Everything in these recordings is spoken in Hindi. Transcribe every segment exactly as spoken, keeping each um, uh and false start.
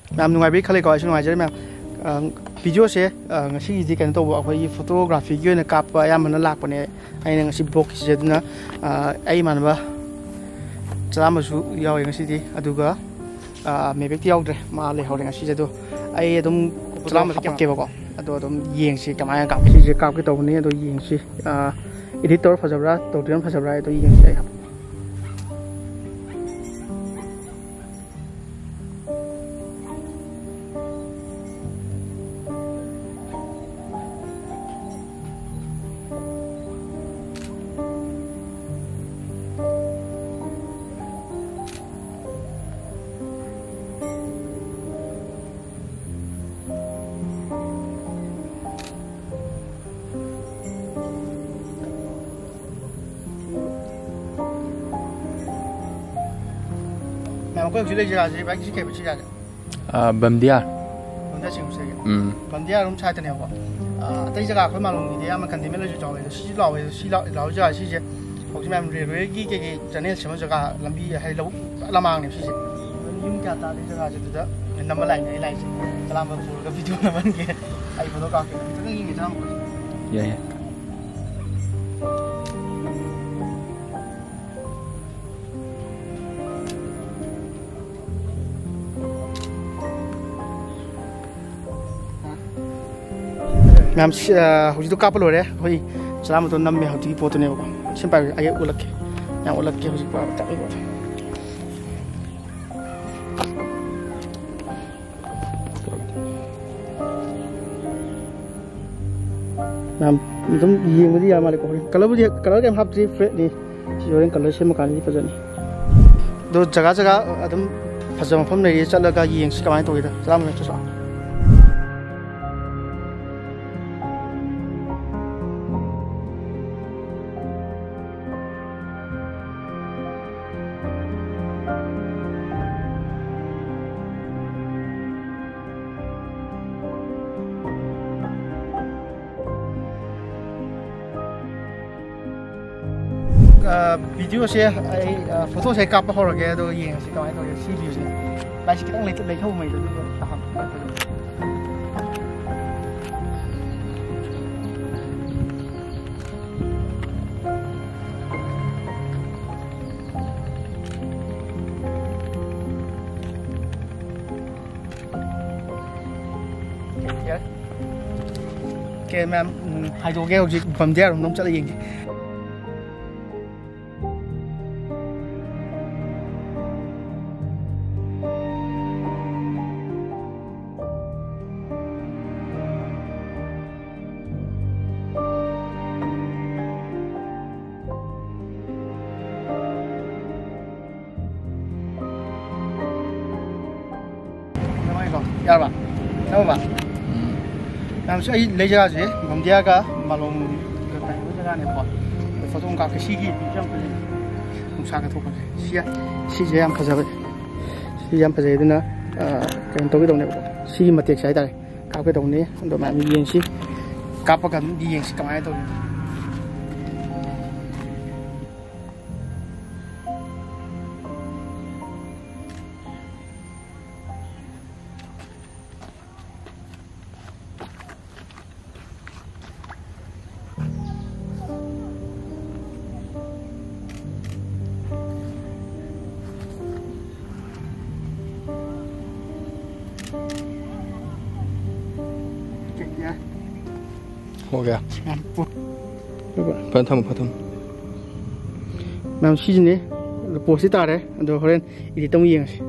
मैम नुंगाइबी खले को आइसु नुंगाइजरे मैम वीडियो से ngasi di kan to akhoi photography gi na kap ya man lak pane ai ngasi blog se duna ai man ba chama su yaw ngasi di aduga me bek ti yawdre ma le hore ngasi je do ai adum chama ke ke ba ko ado adum yeng si kamaya kap si je kap ke to ne do yeng si editor phajabra to diam phajabra do yeng si ai मैं को जुले जगह से बाइक के बिच जागा आ बमदिया बमदिया सिंह से हम बमदिया रूम छाते ने हो आ तई जगह खो मालूम नि या मन कंदी में ले जावे सी लावे सी लाव लाव जगह सी जे होसी मैम रेलवे की के के जने सम जगह लंबी है लो लमांग ने सी जे यूम क्या ता जगह से तो नंबर लाइन नहीं लाइन चला में फुल का वीडियो न बन के आई फोटो का के तो ये जाम ये ये मैम हूँ तो काप लोरे हई चला तो नमे हजी पोतने सिम पाए आई उलके यहाँ उलके हूँ मैम एकदम ये माले कलर कलर क्या हापी फ्रेडनी हरें कलर सेम कानी फजनी दो जगह जगह अदम फज मफम नहीं चलगा येंसी कमाय तौदा चला चलो वीडियो से फोटो से काप हो रगे तो ये से कमाई तो सी व्यू से लाइक कितने लेके लेके हो मैं तो हम के मैम हाई तो के हो बमदिया रूम चले येंगे यार बा ना बा हम से ले जगह से बमदिया का मालूम का जगह ने को फोटो का के सीगी जम पे नुसा का थोप सी सी जे हम फजाबे सी हम फजाई देना केन तो के दौने सी मतेक साइ तारे का के दौने दो मा यें सी का प का यें सी कमाय तो हो गया प्रथम प्रथम मैम सीजने पोस्ट तारे अदो होरेन इदि तम येंसी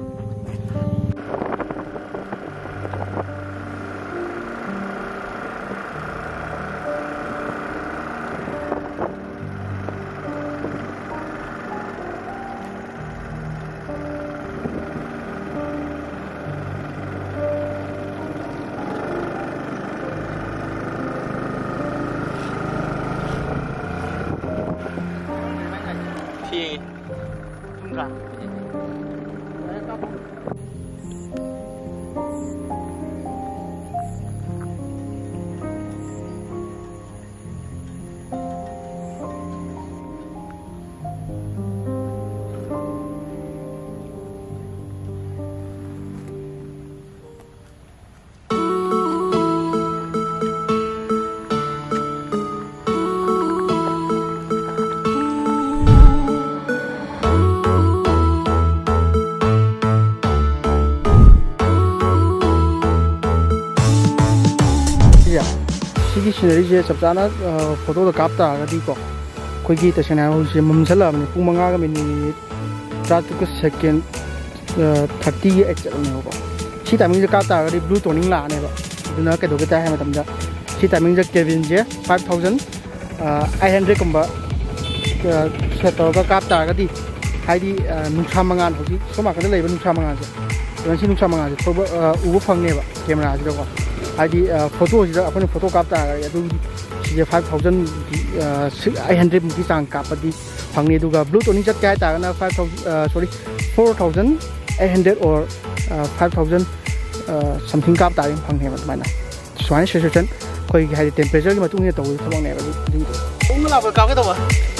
ꯁꯤꯒꯤ ꯁꯤꯅꯔꯤꯁꯦ ꯆꯞ ꯆꯥꯅ ꯐꯣꯇꯣꯗ ꯀꯥꯞ ꯇꯥꯔꯒꯗꯤꯀꯣ ꯑꯩꯈꯣꯏꯒꯤ ꯇꯁꯦꯡꯅ ꯍꯧꯖꯤꯛꯁꯦ ꯃꯝꯁꯜꯂꯛꯑꯕꯅꯤ ꯄꯨꯡ ꯃꯉꯥꯒ ꯃꯤꯅꯤꯠ ꯇꯔꯥꯇꯔꯨꯛꯀ ꯁꯦꯀꯦꯟ ꯊꯥꯔꯇꯤꯒꯤ ꯑꯦꯛ ꯆꯠꯂꯅꯦꯕꯀꯣ ꯁꯤ ꯇꯥꯏꯃꯤꯡꯁꯦ ꯀꯥꯞ ꯇꯥꯔꯒꯗꯤ ꯕ꯭ꯂꯨ ꯇꯣꯅꯤꯡ ꯂꯥꯛꯑꯅꯦꯕ ꯑꯗꯨꯅ ꯀꯩꯗꯧꯒꯦ ꯇꯥꯏ ꯍꯥꯏꯕ ꯃꯇꯝꯗ ꯁꯤ ꯇꯥꯏꯃꯤꯡꯁꯦ ꯀꯦꯕꯤꯟꯁꯦ ꯐꯥꯏꯚ ꯊꯥꯎꯖꯟ ꯑꯩꯠ ꯍꯟꯗ꯭ꯔꯦꯗꯀꯨꯝꯕ ꯁꯦꯠ ꯇꯧꯔꯒ ꯀꯥꯞ ꯇꯥꯔꯒꯗꯤ ꯍꯥꯏꯗꯤ ꯅꯨꯡꯁꯥ ꯃꯉꯥꯜ ꯍꯧꯖꯤꯛ ꯁꯣꯝ ꯅꯥꯀꯟꯗ ꯂꯩꯕ ꯅꯨꯡꯁꯥ ꯃꯉꯥꯜꯁꯦ ꯁꯤ ꯅꯨꯡꯁꯥ ꯃꯉꯥꯜꯁꯦ ꯊꯣꯛꯄ ꯎꯕ ꯐꯪꯉꯦꯕ ꯀꯦꯃꯦꯔꯥꯁꯤꯗꯀꯣ ꯍꯥꯏꯗꯤ ꯐꯣꯇꯣꯁꯤꯗ ꯑꯩꯈꯣꯏꯅ ꯐꯣꯇꯣ ꯀꯥꯞ ꯇꯥꯔꯒꯗꯤ ꯑꯗꯨꯒꯤ ꯁꯤꯁꯦ ꯐꯥꯏꯚ ꯊꯥꯎꯖꯟ ꯑꯩꯠ ꯍꯟꯗ꯭ꯔꯦꯗꯃꯨꯛꯀꯤ ꯆꯥꯡ ꯀꯥꯞꯄꯗꯤ ꯐꯪꯉꯤ ꯑꯗꯨꯒ ꯕ꯭ꯂꯨ ꯇꯣꯅꯤꯡ ꯆꯠꯀꯦ ꯍꯥꯏꯇꯥꯔꯒꯅ five thousand sorry four thousand eight hundred or five thousand something ꯀꯥꯞ ꯇꯥꯔꯒ ꯐꯪꯉꯦꯕ ꯑꯗꯨꯃꯥꯏꯅ ꯁꯨꯃꯥꯏꯅ ꯁꯤꯆꯨꯋꯦꯁꯟ ꯑꯩꯈꯣꯏꯒꯤ ꯍꯥꯏꯗꯤ ꯇꯦꯝꯄꯔꯦꯆꯔꯒꯤ ꯃꯇꯨꯡ ꯏꯟꯅ ꯇꯧꯕꯒꯤ ꯊꯕꯛꯅꯦꯕ ꯑꯗꯨꯒꯤꯗꯣ ꯄꯨꯡꯅ ꯂꯥꯛꯄ ꯀꯥꯞꯀꯦ ꯇꯧꯕ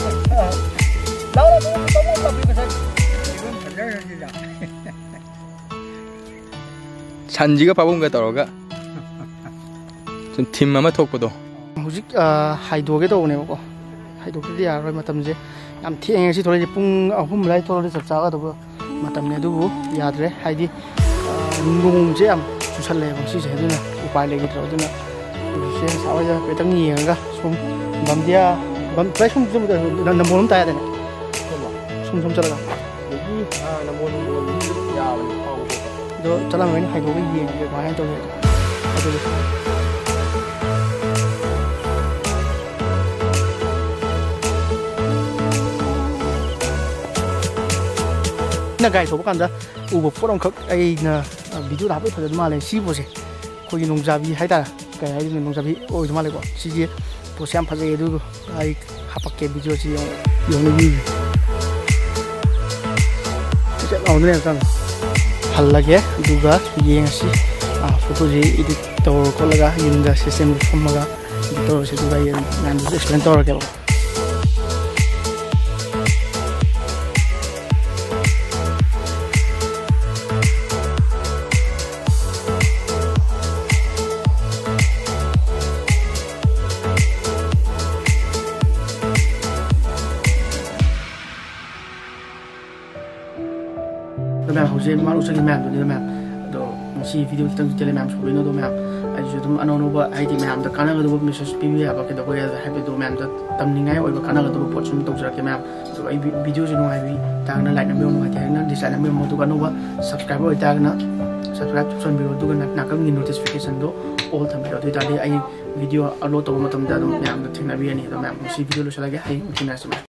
산지가 바본가 떨어가 좀 팀 아마 톡보도 hꯧꯖꯤꯛ 하이도게 tꯧꯕꯅꯦꯕꯀꯣ 하이도게ꯗꯤ ꯌꯥꯔꯣꯏ ꯃꯇꯝꯁꯦ ꯌꯥꯝ ꯊꯦꯡꯉꯦ ꯁꯤ ꯊꯣꯛꯂꯛꯏꯁꯦ ꯄꯨꯡ ꯑꯍꯨꯝ ꯑꯗꯥꯏ ꯊꯣꯛꯂꯛꯑꯗꯤ ꯆꯞ ꯆꯥꯒꯗꯕ ꯃꯇꯝꯅꯦ ꯑꯗꯨꯕꯨ ꯌꯥꯗ꯭ꯔꯦ ꯍꯥꯏꯗꯤ ꯅꯣꯡꯁꯦ ꯌꯥꯝ ꯆꯨꯁꯜꯂꯦꯕ ꯁꯤꯁꯦ ꯑꯗꯨꯅ ꯎꯄꯥꯏ ꯂꯩꯈꯤꯗ꯭ꯔꯕ ꯑꯗꯨꯅ ꯍꯧꯖꯤꯛꯁꯦ ꯉꯁꯥꯏꯋꯥꯏꯗ ꯍꯥꯏꯐꯦꯠꯇꯪ ꯌꯦꯡꯉꯒ ꯁꯨꯝ ꯕꯝꯗꯤꯌꯥ ꯄ꯭ꯔꯥꯏ ꯁꯨꯝ ꯁꯨꯝ ꯅꯝꯕꯣꯜ ꯑꯃ ꯇꯥꯏꯗꯅ ꯁꯨꯝ ꯁꯨꯝ ꯆꯠꯂꯒ ꯑꯗꯣ ꯆꯠꯂꯝꯕꯅꯤ ꯍꯥꯏꯗꯣꯛꯑꯒ ꯌꯦꯡꯉꯒꯦ ꯀꯃꯥꯏꯅ ꯇꯧꯒꯦ ꯑꯗꯨꯗꯤ ꯅ ꯒꯥꯏ ꯊꯧꯕ ꯀꯥꯟꯗ ꯎꯕ ꯄꯣꯠ ꯑꯃꯈꯛ ꯑꯩꯅ ꯚꯤꯗꯤꯑꯣꯗ ꯍꯥꯞꯄ ꯐꯖꯅ ꯃꯥꯜꯂꯦ ꯁꯤ ꯄꯣꯠꯁꯦ ꯑꯩꯈꯣꯏꯒꯤ ꯅꯣꯡꯖꯥꯕꯤ ꯍꯥꯏꯇꯥꯔꯦ ꯀꯩ ꯍꯥꯏꯗꯣꯏꯅꯣ ꯅꯣꯡꯖꯥꯕꯤ ꯑꯣꯏꯗꯧ ꯃꯥꯜꯂꯦꯀꯣ ꯁꯤꯁꯦ ꯄꯣꯠꯁꯦ ꯌꯥꯝ ꯐꯖꯩ ꯑꯗꯨꯒ ꯑꯩ ꯍꯥꯞꯄꯛꯀꯦ ꯚꯤꯗꯤꯑꯣꯁꯤ ꯌꯦꯡꯉꯨ ꯌꯦꯡꯉꯨ ꯆꯠꯍꯧꯗꯅꯦ ꯆꯪ ꯍꯜꯂꯒꯦ ꯑꯗꯨꯒ ꯌꯦꯡꯉꯁꯤ ꯐꯣꯇꯣꯁꯤ ꯏꯗꯤꯠ ꯇꯧꯔ ꯈꯣꯠꯂꯒ ꯌꯨꯝꯗ ꯁꯤꯁꯇꯦꯝꯗ ꯐꯝꯃꯒ ꯏꯗꯤꯠ ꯇꯧꯔꯁꯤ ꯑꯗꯨꯒ ꯃꯌꯥꯝꯗꯁꯨ ꯑꯦꯛꯁꯄ꯭ꯂꯦꯟ ꯇꯧꯔꯒꯦꯕ मैम हौजे मानु सके मैम दुनी मैम दो मसी वीडियो खितंग तेले मैम सोबिनो दो मैम आइजु दुम अनोनोबा आइदि मैम द कानागदो मेसेज पीबी याबा के दो या हैबे दो मैम द तमनिंगाय ओइबा कानागदो पोचुम तौजरके मैम सो आई वीडियो जनो आइबी तागना लाइक नम्बर नो हाते ना डिसलाइक नम्बर मो दुगा नोबा सब्सक्राइबर ओइ तागना सब्सक्राइब टुसन बिरो दुगा नाकल नि नोटिफिकेशन दो ऑल थम्बिरो दो तादि आई वीडियो अपलोड तो मतम दा दो मैम द थिंगना बियानी दो मैम मसी वीडियो लो चलागे आई थिंगना